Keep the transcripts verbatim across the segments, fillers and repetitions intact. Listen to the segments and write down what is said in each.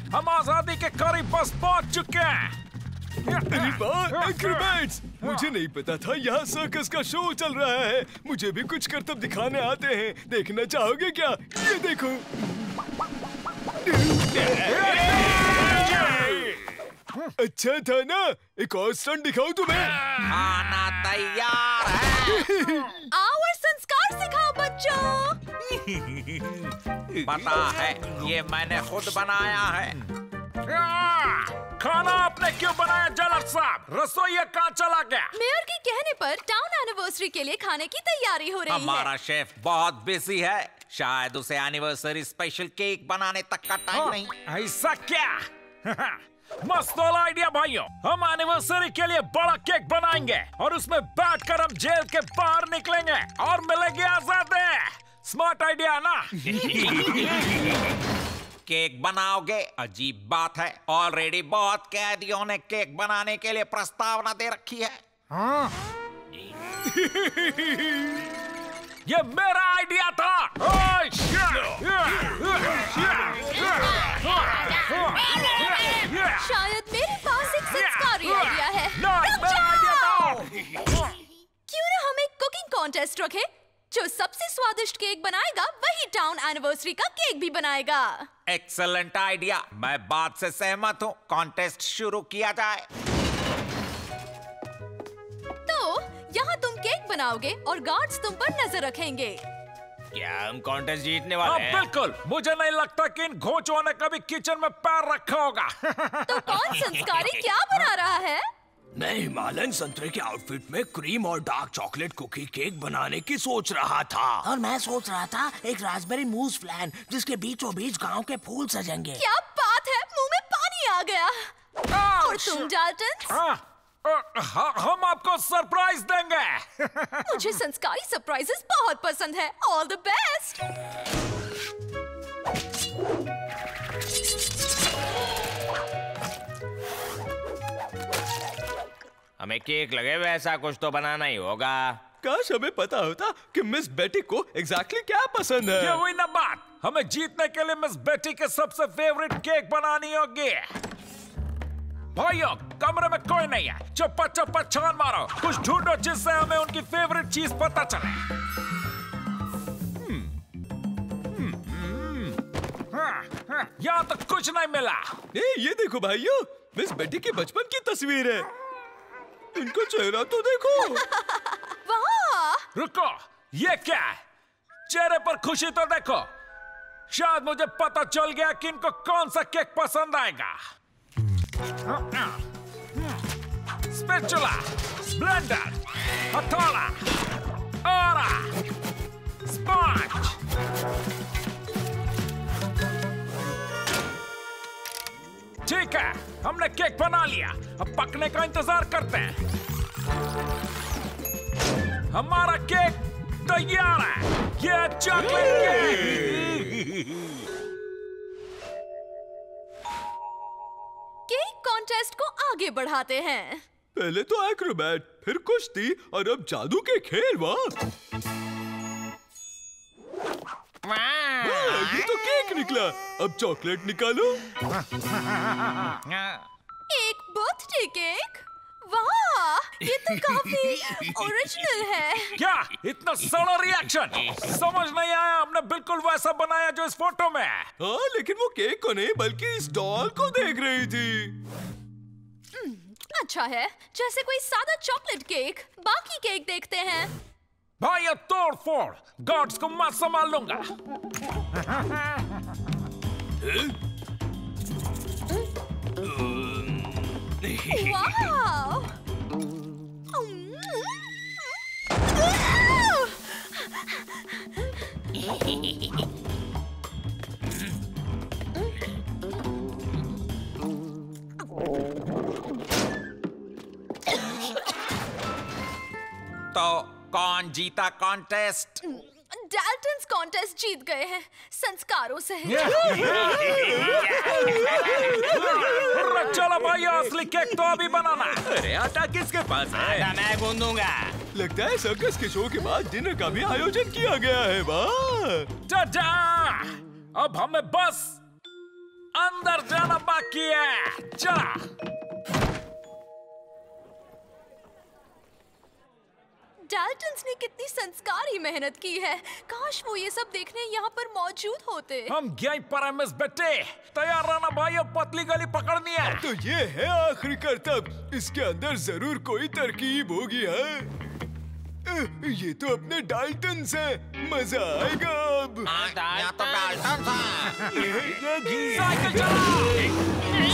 हम आजादी के करीब बस पहुंच चुके हैं। अरे वाह, एक्रोबैट्स! मुझे नहीं पता था यहाँ सर्कस का शो चल रहा है। मुझे भी कुछ करतब दिखाने आते हैं। देखना चाहोगे क्या? ये देखो। अच्छा था ना? एक और स्टंट दिखाऊं तुम्हें? खाना तैयार है। आओ और संस्कार सिखाओ बच्चों। पता है, ये मैंने खुद बनाया है। खाना आपने क्यों बनाया जलद साहब? रसोईया कहाँ चला गया? मेयर के कहने पर टाउन एनिवर्सरी के लिए खाने की तैयारी हो रही है। हमारा शेफ बहुत बिजी है, शायद उसे एनिवर्सरी स्पेशल केक बनाने तक का टाइम नहीं। ऐसा क्या? मस्त वाला आइडिया भाइयों। हम एनिवर्सरी के लिए बड़ा केक बनाएंगे और उसमें बैठकर हम जेल के बाहर निकलेंगे और मिलेंगे आजादी। स्मार्ट आइडिया ना? केक बनाओगे? अजीब बात है, ऑलरेडी बहुत कैदियों ने केक बनाने के लिए प्रस्तावना दे रखी है। हाँ? ये मेरा आइडिया था। शायद मेरे पास एक संस्कारी आइडिया है। क्यों ना हम एक कुकिंग कॉन्टेस्ट रखें? जो सबसे स्वादिष्ट केक बनाएगा वही टाउन एनिवर्सरी का केक भी बनाएगा। एक्सेलेंट आइडिया, मैं बात से सहमत हूँ। कॉन्टेस्ट शुरू किया जाए। तो यहाँ तुम केक बनाओगे और गार्ड्स तुम पर नजर रखेंगे। क्या हम कॉन्टेस्ट जीतने वाले हैं? बिल्कुल। मुझे नहीं लगता कि इन घोचों ने कभी किचन में पैर रखा होगा। तो कौन संस्कारी क्या बना रहा है? मैं हिमालयन संतरे के आउटफिट में क्रीम और डार्क चॉकलेट कुकी केक बनाने की सोच रहा था। और मैं सोच रहा था एक रास्पबेरी मूस फ्लैन जिसके बीचों बीच गांव के फूल सजेंगे। क्या बात है, मुंह में पानी आ गया। और तुम डाल्टन? हाँ, हम आपको सरप्राइज देंगे। मुझे संस्कारी सरप्राइजेस बहुत पसंद है। All the best. हमें केक लगे वैसा कुछ तो बनाना ही होगा। काश हमें पता होता कि मिस बेटी को एग्जैक्टली क्या पसंद है। ये हुई ना बात। हमें जीतने के लिए मिस बेटी के सबसे फेवरेट केक बनानी होगी। भाइयों, कमरे में कोई नहीं है। चप्पा चप्पा छान मारो, कुछ ढूंढो जिससे हमें उनकी फेवरेट चीज पता चले। हम्म, हम्म, हम्म, हाँ, हाँ, यहाँ तो कुछ नहीं मिला। ए, ये देखो भाइयों, मिस बेटी के बचपन की तस्वीर है। इनका चेहरा तो देखो। वाह! रुको, ये क्या है? चेहरे पर खुशी तो देखो। शायद मुझे पता चल गया कि इनको कौन सा केक पसंद आएगा। स्पैचुला, ब्लेंडर, हथौड़ा, और स्पंज। ठीक है, हमने केक बना लिया। अब पकने का इंतजार करते हैं। हमारा केक तैयार है। ये चॉकलेट केक। केक कॉन्टेस्ट को आगे बढ़ाते हैं। पहले तो एक्रोबैट, फिर कुश्ती और अब जादू के खेल। वाह, ये तो केक निकला। अब चॉकलेट निकालो। एक बर्थडे केक। वाह, ये तो काफी ओरिजिनल है। क्या इतना सड़ा रिएक्शन? समझ नहीं आया। हमने बिल्कुल वैसा बनाया जो इस फोटो में है। हाँ, लेकिन वो केक को नहीं बल्कि इस डॉल को देख रही थी। अच्छा है, जैसे कोई सादा चॉकलेट केक। बाकी केक देखते हैं। भाई, अब तोड़ फोड़, गार्ड्स को मैं संभाल लूंगा। वाह! तो कौन जीता कॉन्टेस्ट? डाल्टन्स कॉन्टेस्ट जीत गए हैं संस्कारों से। चलो भाई, असली केक तो अभी बनाना। अरे आटा किसके पास है? आटा मैं गूंदूंगा। लगता है सर्कस के शो के बाद डिनर का भी आयोजन किया गया है। वाह! जा, अब हमें बस अंदर जाना बाकी है। चला। डाल्टन्स ने कितनी संस्कारी मेहनत की है। काश वो ये सब देखने यहाँ पर मौजूद होते। हम यहीं पर हैं मिस बेटे। तैयार रहना भाई, अब पतली गली पकड़नी है। तो ये है आखिरी करतब। इसके अंदर जरूर कोई तरकीब होगी। है ये तो अपने डाल्टन्स हैं। मजा आएगा अब। या तो डाल्टन था। साइकिल चला।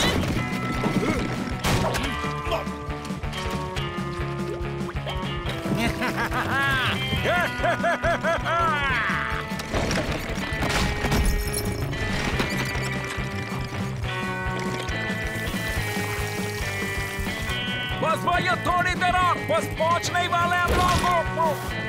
बस भैया थोड़ी देर और, बस पहुंचने ही वाले हम लोगों।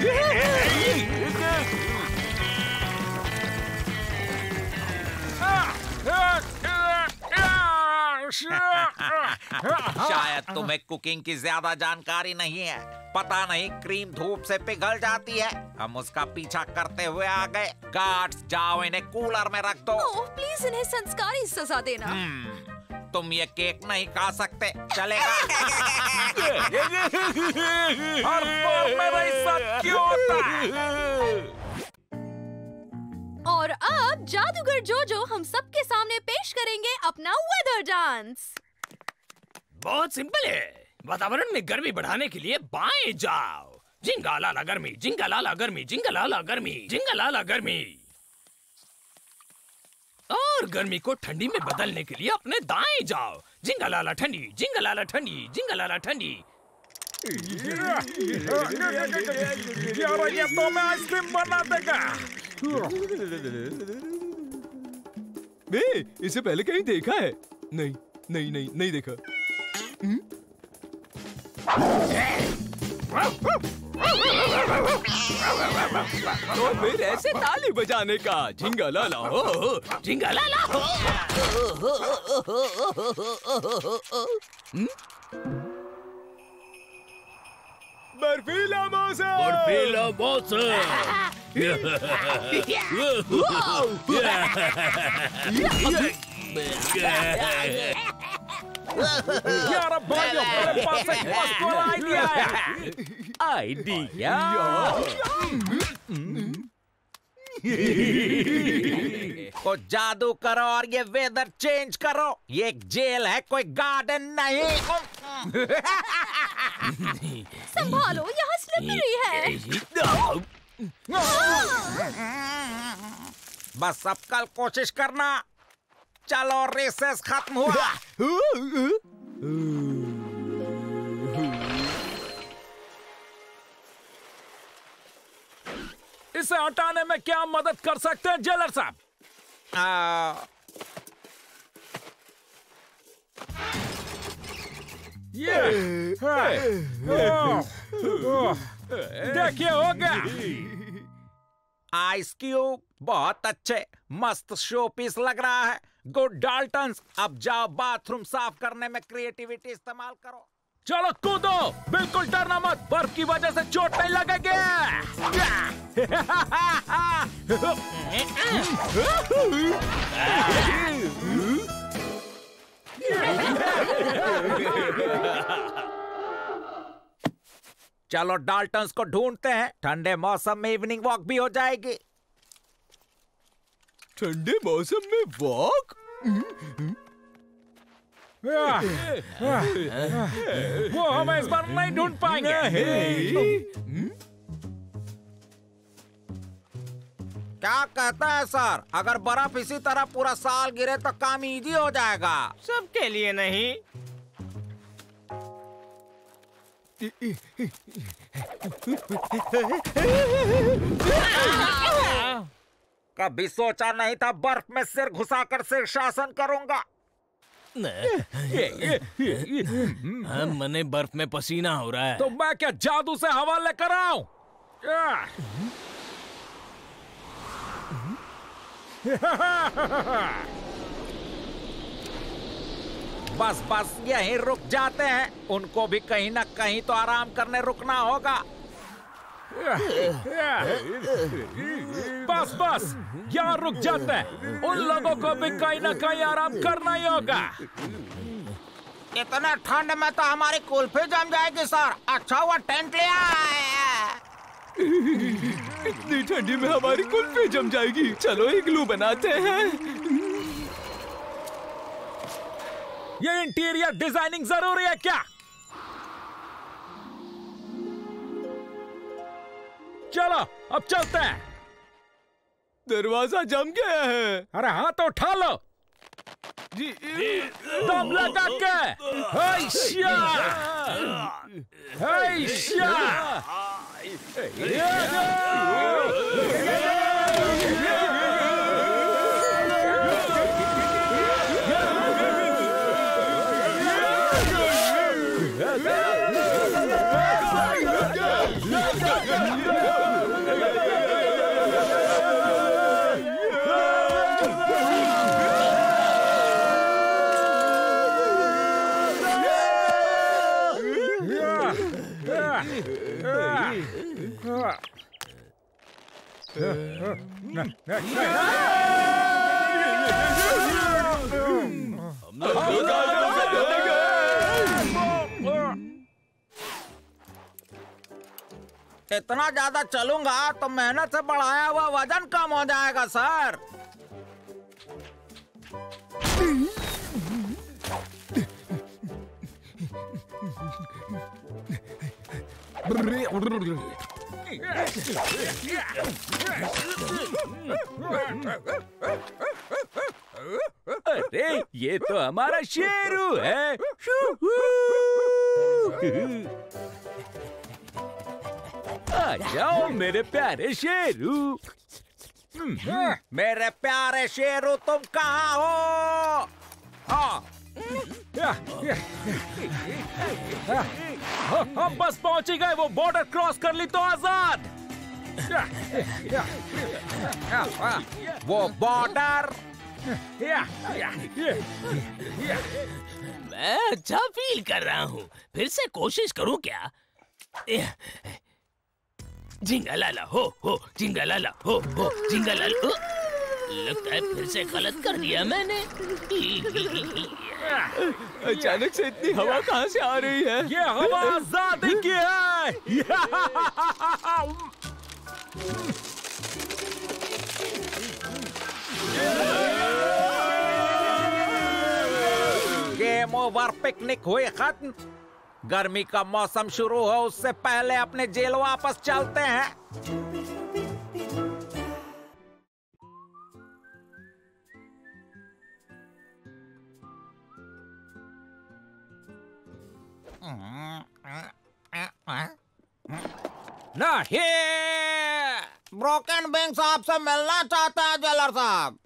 शायद तुम्हें कुकिंग की ज्यादा जानकारी नहीं है। पता नहीं क्रीम धूप से पिघल जाती है। हम उसका पीछा करते हुए आ गए। गार्ड्स जाओ, इन्हें कूलर में रख दो। ओह, प्लीज इन्हें संस्कारी सजा देना। तुम ये केक नहीं खा सकते, चलेगा? हर बार मेरा हिस्सा क्यों होता है? और अब जादूगर जोजो हम सबके सामने पेश करेंगे अपना वेदर डांस। बहुत सिंपल है। वातावरण में गर्मी बढ़ाने के लिए बाएं जाओ। जिंगालाला गर्मी, जिंगालाला गर्मी, जिंगालाला गर्मी, जिंगालाला गर्मी। और गर्मी को ठंडी में बदलने के लिए अपने दाएं जाओ। जिंगालाला ठंडी, जिंगालाला ठंडी, जिंगालाला ठंडी। यार ये तो मैं आइसक्रीम बना देगा। बे, इसे पहले कहीं देखा है? नहीं नहीं नहीं नहीं देखा। तो फिर ऐसे ताली बजाने का। जिंगालाला हो, जिंगालाला हो। बर्फीला मौसम, बर्फीला मौसम। यार भाइयों, मेरे पास एक मस्त वाला आइडिया है। आइडिया? को जादू करो और ये वेदर चेंज करो। ये एक जेल है, कोई गार्डन नहीं। संभालो, यहाँ स्लिपरी है। बस अब कल कोशिश करना। चलो, रेसेस खत्म हुआ। इसे हटाने में क्या मदद कर सकते हैं जेलर साहब? ये देखिए, हो गया। आइस क्यूब बहुत अच्छे, मस्त शो पीस लग रहा है। गुड डाल्टन्स, अब जाओ बाथरूम साफ करने में क्रिएटिविटी इस्तेमाल करो। चलो कूदो, बिल्कुल डरना मत, बर्फ की वजह से चोट नहीं लगेगी। चलो डाल्टन्स को ढूंढते हैं। ठंडे मौसम में इवनिंग वॉक भी हो जाएगी। ठंडे मौसम में वॉक? वो हमें इस बार नहीं ढूंढ पाएंगे। क्या कहता है सर? अगर बर्फ इसी तरह पूरा साल गिरे तो काम इजी हो जाएगा। सबके लिए नहीं। कभी सोचा नहीं था बर्फ में सिर घुसाकर सिर शासन करूंगा। मने बर्फ में पसीना हो रहा है। तो मैं क्या जादू से हवा लेकर आऊं? बस बस यहीं रुक जाते हैं। उनको भी कहीं ना कहीं तो आराम करने रुकना होगा। बस बस, यहाँ रुक जाते हैं। उन लोगों को भी कहीं ना कहीं आराम करना ही होगा। इतना ठंड में तो हमारी कुल्फी जम जाएगी सर। अच्छा हुआ टेंट ले आए। इतनी ठंडी में हमारी कुल्फी जम जाएगी। चलो इग्लू बनाते हैं। ये इंटीरियर डिजाइनिंग जरूरी है क्या? चलो अब चलते हैं। दरवाजा जम गया है। अरे हाँ तो उठा लो जी। दम लगा के। हैशा हैशा इतना ज्यादा चलूंगा तो मेहनत से बढ़ाया हुआ वजन कम हो जाएगा सर। अरे ये तो हमारा शेरू है। आ जाओ मेरे प्यारे शेरू। मेरे प्यारे शेरू तुम कहाँ हो? हाँ। हम बस पहुंच ही गए। वो बॉर्डर क्रॉस कर ली तो आजाद। वो बॉर्डर। मैं अच्छा फील कर रहा हूँ। फिर से कोशिश करूँ क्या? जिंगलाला हो हो जिंगलाला हो हो जिंगलाला हो। लगता है फिर से गलत कर दिया मैंने। अचानक से इतनी हवा कहाँ से आ रही है? ये हवा आजादी की है। गेम ओवर, पिकनिक हुई खत्म। गर्मी का मौसम शुरू हो उससे पहले अपने जेल वापस चलते हैं। नहीं, ब्रोकन विंग साहब से मिलना चाहता है जेलर साहब।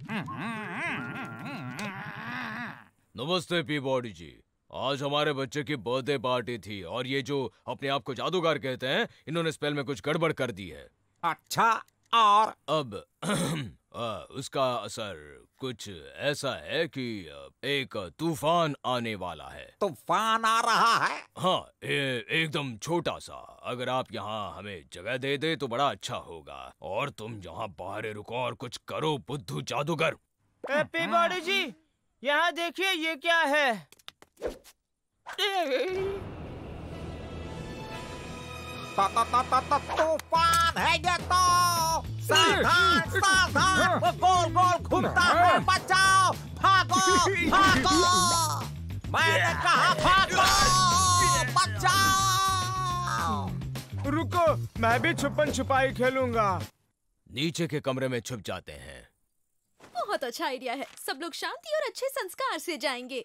नमस्ते पीबॉडी जी। आज हमारे बच्चे की बर्थडे पार्टी थी और ये जो अपने आप को जादूगर कहते हैं, इन्होंने स्पेल में कुछ गड़बड़ कर दी है। अच्छा, और अब आ, उसका असर कुछ ऐसा है कि एक तूफान आने वाला है। तूफान आ रहा है? हाँ, ए, एकदम छोटा सा। अगर आप यहाँ हमें जगह दे दे तो बड़ा अच्छा होगा। और तुम यहाँ बाहर रुको और कुछ करो बुद्धू जादूगर। पीबॉडी जी, यहाँ देखिए ये क्या है। तूफान है ये तो। सावधान सावधान, वो गोल गोल घूमता है। बचाओ, भागो भागो। मैंने कहा भागो, बचाओ। रुको, मैं भी छुपन छुपाई खेलूंगा। नीचे के कमरे में छुप जाते हैं। बहुत अच्छा आइडिया है। सब लोग शांति और अच्छे संस्कार से जाएंगे।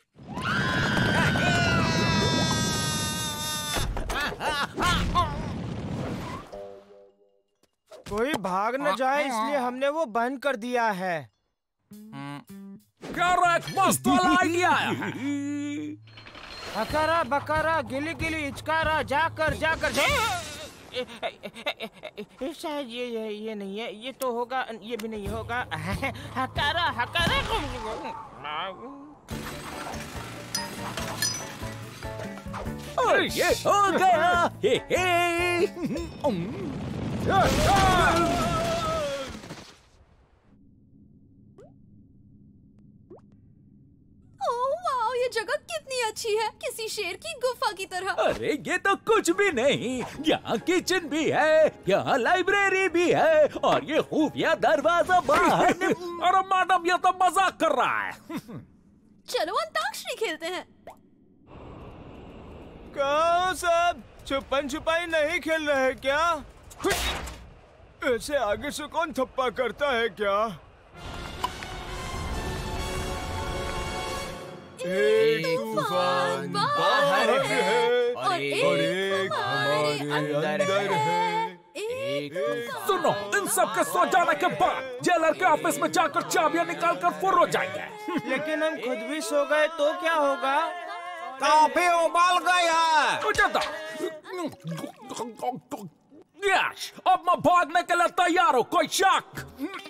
कोई भाग न जाए इसलिए हमने वो बंद कर दिया है। मस्त वाला आइडिया है। हकारा बकारा गिली गिली इचकारा जाकर जाकर जा... शायद ये, ये ये नहीं है। ये तो होगा, ये भी नहीं होगा। हकारा हकारा ये हो गया। हे हे। ओह वाओ, ये जगह कितनी अच्छी है, किसी शेर की गुफा की तरह। अरे ये तो कुछ भी नहीं, यहाँ किचन भी है, यहाँ लाइब्रेरी भी है और ये खुफिया दरवाजा बाहर। अरे मैडम, ये तो मजाक कर रहा है। चलो अंताक्षरी खेलते हैं। कहाँ सब छुपन छुपाई नहीं खेल रहे हैं क्या? ऐसे आगे से कौन थप्पा करता है क्या? एक तूफान बाहर है और एक हमारे अंदर है। एक तूफान। सुनो, इन सब के सो जाने के बाद जेलर के ऑफिस में जाकर चाबियां निकाल कर फुर्र हो जाएंगे। लेकिन हम खुद भी सो गए तो क्या होगा? कॉफी उबाल गया। मुझे दो। यश, अब मैं भागने के लिए तैयार हूँ, कोई शक?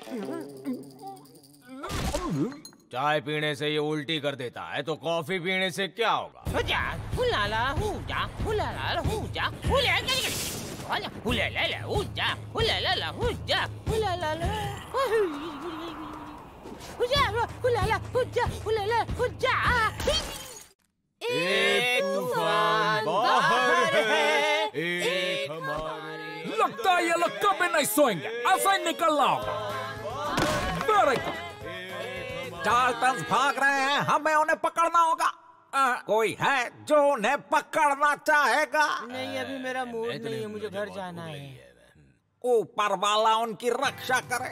चाय पीने से ये उल्टी कर देता है तो कॉफी पीने से क्या होगा? हुजा, हुलाला, हुजा, हुलाला, हुजा, हुला, हुला, हुलाला, हुजा, हुलाला, हुजा, हुलाला, हुजा, हुलाला, हुजा, हुलाला, हुजा। एक तूफान बाहर है, एक हमारे। लगता है ये लोग कभी नहीं सोएंगे, ऐसा ही निकलना होगा। Very good. चार्ल्टन्स भाग रहे हैं, हमें उन्हें पकड़ना होगा। आ, कोई है जो उन्हें पकड़ना चाहेगा? नहीं, अभी मेरा मूड नहीं है, मुझे घर जाना है। ऊपर वाला उनकी रक्षा करे।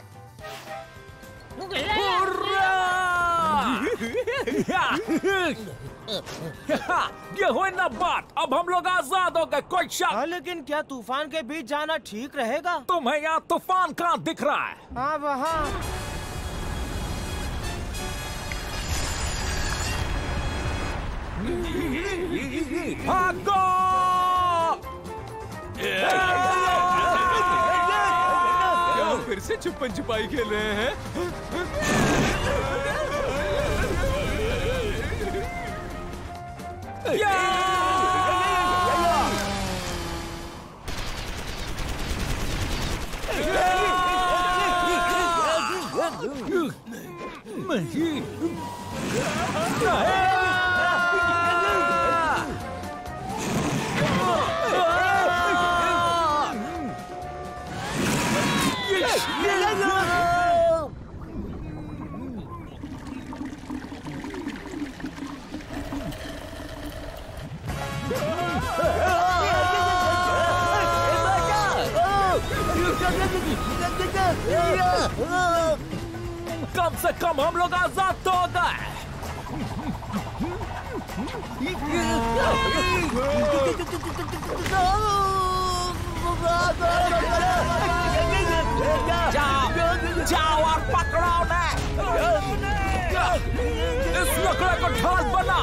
ये हुई ना बात, अब हम लोग आजाद हो गए, कोई शक? हाँ, लेकिन क्या तूफान के बीच जाना ठीक रहेगा? तुम्हें यहाँ तूफान कहाँ दिख रहा है? हाँ, वहाँ। भागो! क्या फिर से छुपन छुपाई खेल रहे हैं? कम से कम हम लोग आजाद तो हो गए। जाओ, जाओ और पकड़ो उन्हें। इस लकड़े को ढाल बना।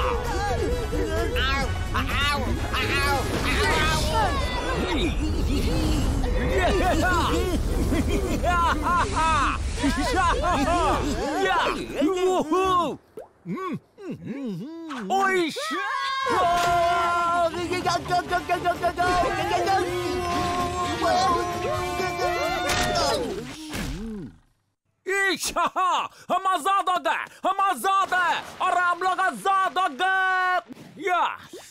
हम आजाद हो गए, हम आजाद हैं और हम लोग आजाद हो गए। या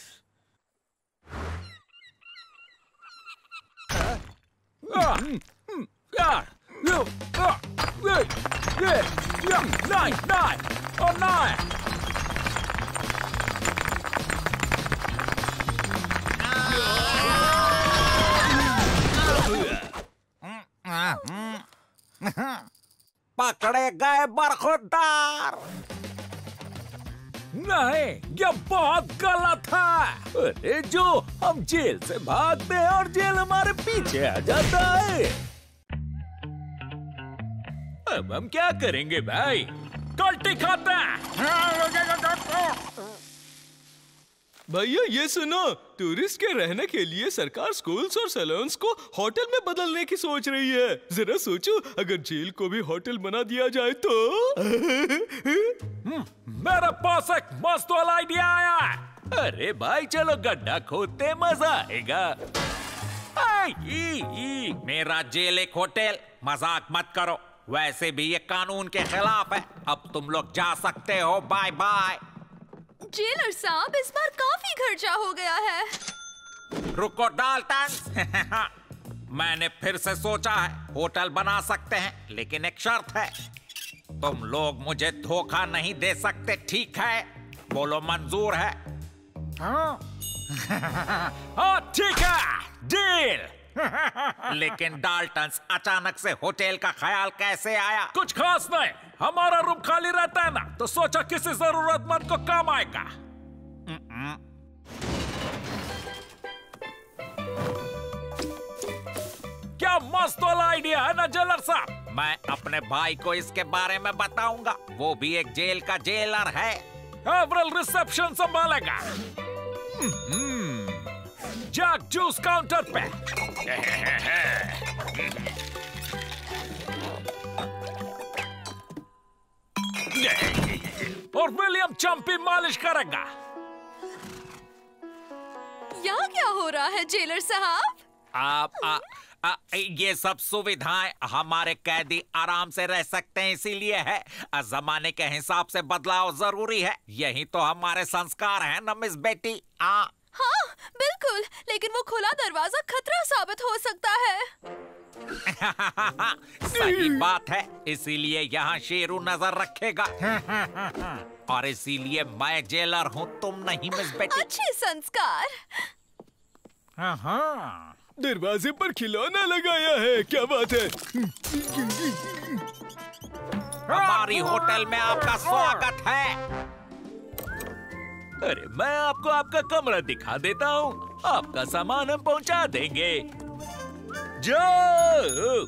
Nine, nine, oh nine. पकड़े गए बरखुरदार। नहीं, ये बहुत गलत है। अरे जो हम जेल से भागते हैं और जेल हमारे पीछे आ जाता है। अब हम क्या करेंगे भाई? कल्टी खाते हैं। भैया ये सुनो, टूरिस्ट के रहने के लिए सरकार स्कूल्स और सैलून्स को होटल में बदलने की सोच रही है। जरा सोचो, अगर जेल को भी होटल बना दिया जाए तो। मेरे पास एक मस्त वाला आइडिया आया है। अरे भाई चलो गड्ढा खोदते, मजा आएगा। आई, ई, ई। मेरा जेल एक होटल, मजाक मत करो। वैसे भी ये कानून के खिलाफ है। अब तुम लोग जा सकते हो, बाय बाय। जेलर साहब, इस बार काफी खर्चा हो गया है। रुको डाल्टन। मैंने फिर से सोचा है होटल बना सकते हैं, लेकिन एक शर्त है। तुम लोग मुझे धोखा नहीं दे सकते, ठीक है? बोलो मंजूर है? हाँ हाँ, ठीक है, डील। लेकिन डाल्टन, अचानक से होटल का ख्याल कैसे आया? कुछ खास नहीं, हमारा रूम खाली रहता है ना, तो सोचा किसी जरूरतमंद को काम आएगा। क्या मस्त वाला आइडिया है ना जेलर साहब? मैं अपने भाई को इसके बारे में बताऊंगा। वो भी एक जेल का जेलर है। एवरल रिसेप्शन संभालेगा। जैक जूस काउंटर पे। और विलियम चंपी मालिश करेगा। यहाँ क्या हो रहा है जेलर साहब? आप आ, आ, ये सब सुविधाएं हमारे कैदी आराम से रह सकते हैं, इसीलिए है। जमाने के हिसाब से बदलाव जरूरी है। यही तो हमारे संस्कार हैं ना मिस बेटी। आ हाँ बिल्कुल, लेकिन वो खुला दरवाजा खतरा साबित हो सकता है। सही बात है, इसीलिए यहाँ शेरू नजर रखेगा। और इसीलिए मैं जेलर हूँ, तुम नहीं मिस बेटी। अच्छे संस्कार। हाँ, दरवाजे पर खिलौना लगाया है, क्या बात है? हमारी होटल में आपका स्वागत है। अरे मैं आपको आपका कमरा दिखा देता हूँ, आपका सामान हम पहुँचा देंगे। जो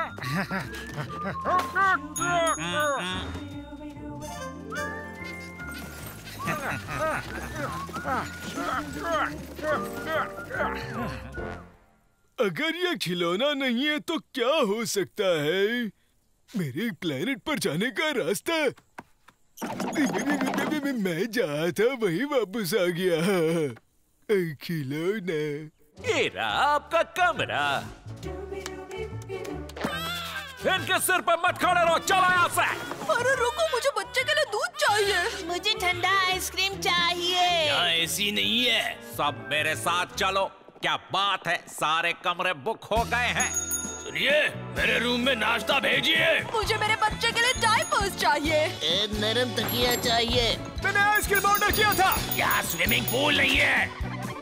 अगर ये खिलौना नहीं है तो क्या हो सकता है? मेरे प्लेनेट पर जाने का रास्ता। मैं जहाँ था वही वापस आ गया। खिलौना। ये रहा आपका कमरा। इनके सिर पर मत खड़े रहो, चलो यहाँ से। अरे रुको, मुझे बच्चे के लिए दूध चाहिए। मुझे ठंडा आइसक्रीम चाहिए। यहाँ एसी नहीं है। सब मेरे साथ चलो। क्या बात है, सारे कमरे बुक हो गए हैं। सुनिए, मेरे रूम में नाश्ता भेजिए। मुझे मेरे बच्चे के लिए डायपर्स चाहिए। ए, नरम तकिया चाहिए। मैंने आइसक्रीम ऑर्डर किया था। यहाँ स्विमिंग पूल नहीं है।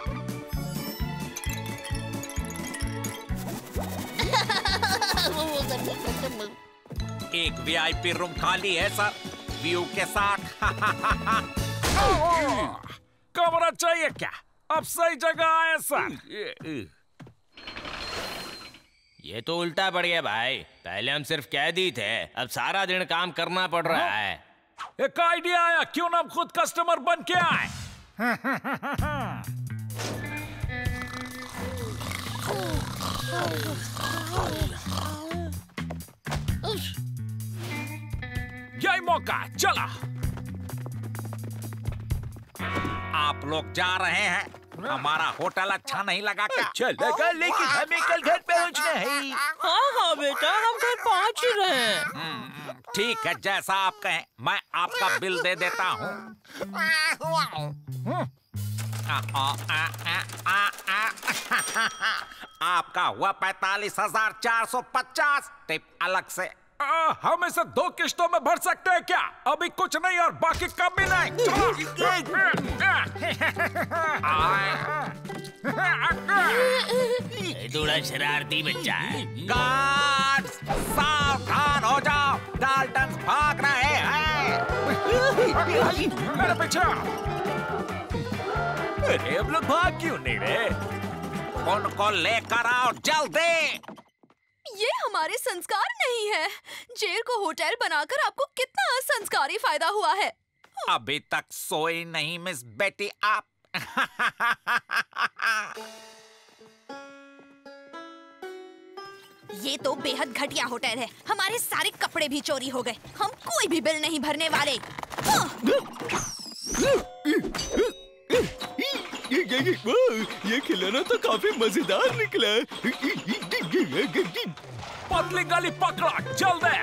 एक वीआईपी रूम खाली है सर, व्यू के साथ। कमरा चाहिए क्या? अब सही जगह आए सर। ये तो उल्टा पड़ गया भाई। पहले हम सिर्फ कैदी थे, अब सारा दिन काम करना पड़ रहा है। एक आइडिया आया, क्यों ना हम खुद कस्टमर बन के आए? यही मौका, चला। आप लोग जा रहे हैं, हमारा होटल अच्छा नहीं लगा क्या? चलेगा, लेकिन हमें कल घर पहुंचना है। हाँ हाँ बेटा, हम घर पहुँच ही रहे हैं। ठीक है, जैसा आप कहें। मैं आपका बिल दे देता हूँ। आपका हुआ पैतालीस हजार चार सौ पचास, टिप अलग से। आ, हम इसे दो किश्तों में भर सकते हैं क्या? अभी कुछ नहीं और बाकी कम भी नहीं। थोड़ा शरारती बच्चा है। गार्ड्स, सावधान हो जाओ, डाल्टन भाग रहे हैं। मेरे पीछे। अरे अब लोग भाग क्यों नहीं रहे? उनको लेकर आओ जल्दी। ये हमारे संस्कार नहीं है। जेल को होटल बनाकर आपको कितना असंस्कारी फायदा हुआ है। अभी तक सोई नहीं मिस बेटी आप। ये तो बेहद घटिया होटल है। हमारे सारे कपड़े भी चोरी हो गए। हम कोई भी बिल नहीं भरने वाले। हाँ। ये, ये, ये खिलौना तो काफी मजेदार निकला। पतली गली पकड़ा, जल्दी।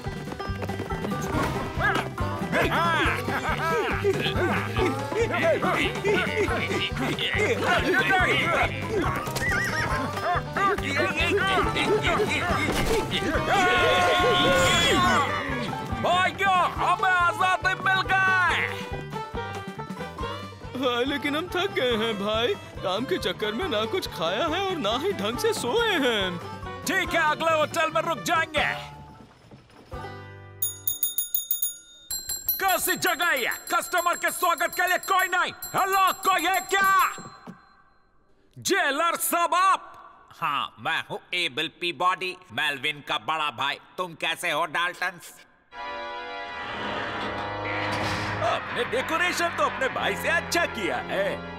भाइयों, हमें आजादी मिल गई। हाँ, लेकिन हम थक गए हैं भाई। काम के चक्कर में ना कुछ खाया है और ना ही ढंग से सोए हैं। ठीक है, अगले होटल में रुक जाएंगे। कैसी जगह है? कस्टमर के स्वागत के लिए कोई नहीं। हेलो, कोई है क्या? जेलर साहब आप? हाँ, मैं हूँ एबल पीबॉडी, मेलविन का बड़ा भाई। तुम कैसे हो डाल्टन? आपने डेकोरेशन तो अपने भाई से अच्छा किया है।